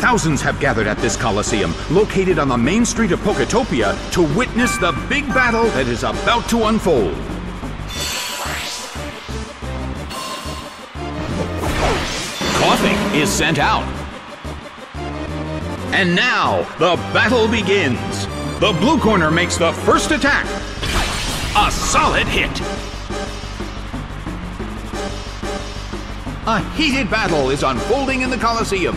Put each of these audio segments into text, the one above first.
Thousands have gathered at this Coliseum, located on the main street of Poketopia, to witness the big battle that is about to unfold. Koffing is sent out. And now, the battle begins. The blue corner makes the first attack. A solid hit. A heated battle is unfolding in the Coliseum.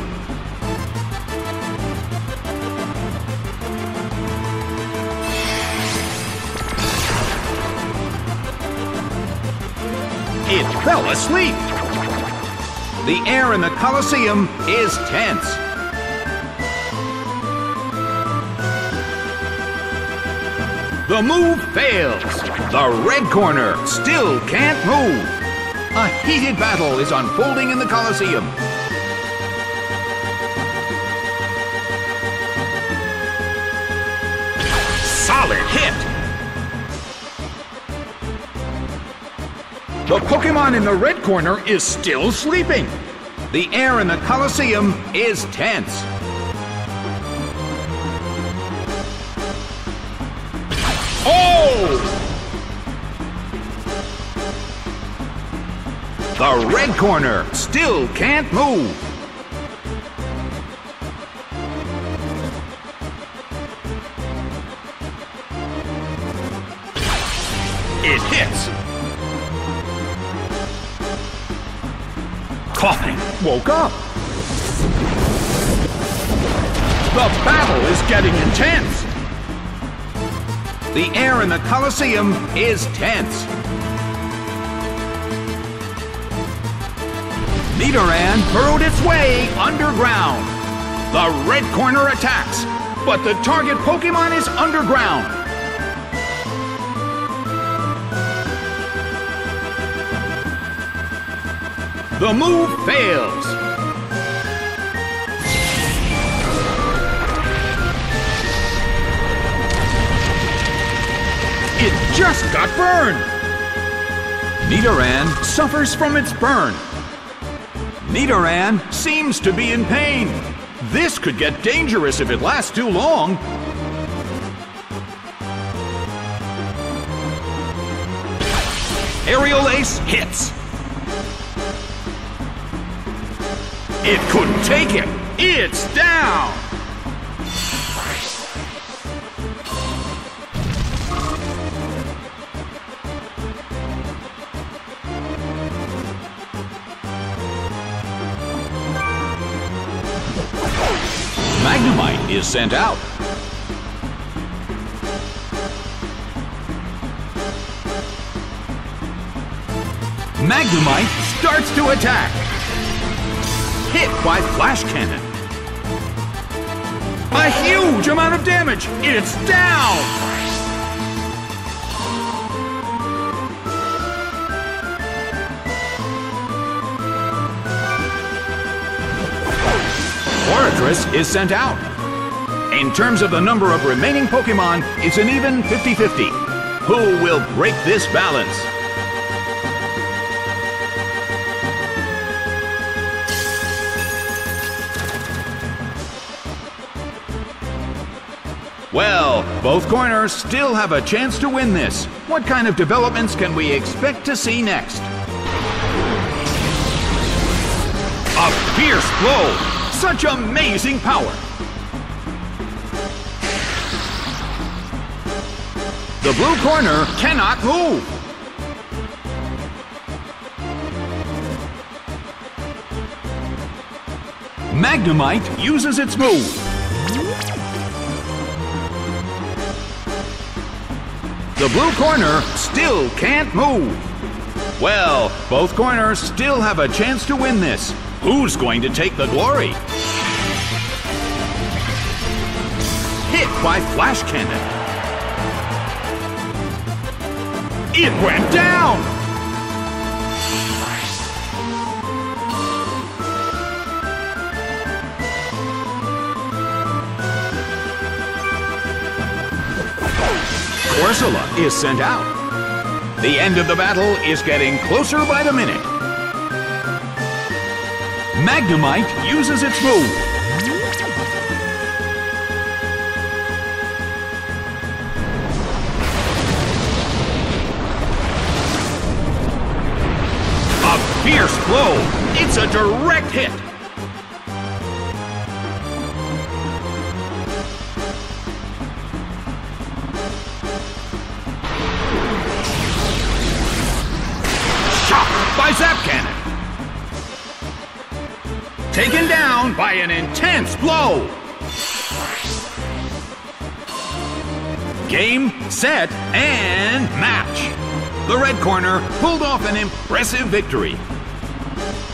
It fell asleep. The air in the Coliseum is tense. The move fails. The red corner still can't move. A heated battle is unfolding in the Coliseum. Solid hit. The Pokemon in the red corner is still sleeping. The air in the Coliseum is tense. Oh! The red corner still can't move. It hits. Koffing woke up. The battle is getting intense. The air in the Coliseum is tense. Nidoran burrowed its way underground. The red corner attacks, but the target Pokemon is underground. The move fails. It just got burned. Nidoran suffers from its burn. Nidoran seems to be in pain. This could get dangerous if it lasts too long. Aerial Ace hits. It couldn't take it. It's down. Magnemite is sent out. Magnemite starts to attack. Hit by Flash Cannon. A huge amount of damage. It's down. Forretress is sent out. In terms of the number of remaining Pokemon, it's an even 50-50. Who will break this balance? Well, both corners still have a chance to win this. What kind of developments can we expect to see next? A fierce blow! Such amazing power! The blue corner cannot move! Magnemite uses its move. The blue corner still can't move. Well, both corners still have a chance to win this. Who's going to take the glory? Hit by Flash Cannon. It went down! Corsola is sent out. The end of the battle is getting closer by the minute. Magnemite uses its move. fierce blow. It's a direct hit. Shot by Zap Cannon. Taken down by an intense blow. Game, set, and match. The red corner pulled off an impressive victory.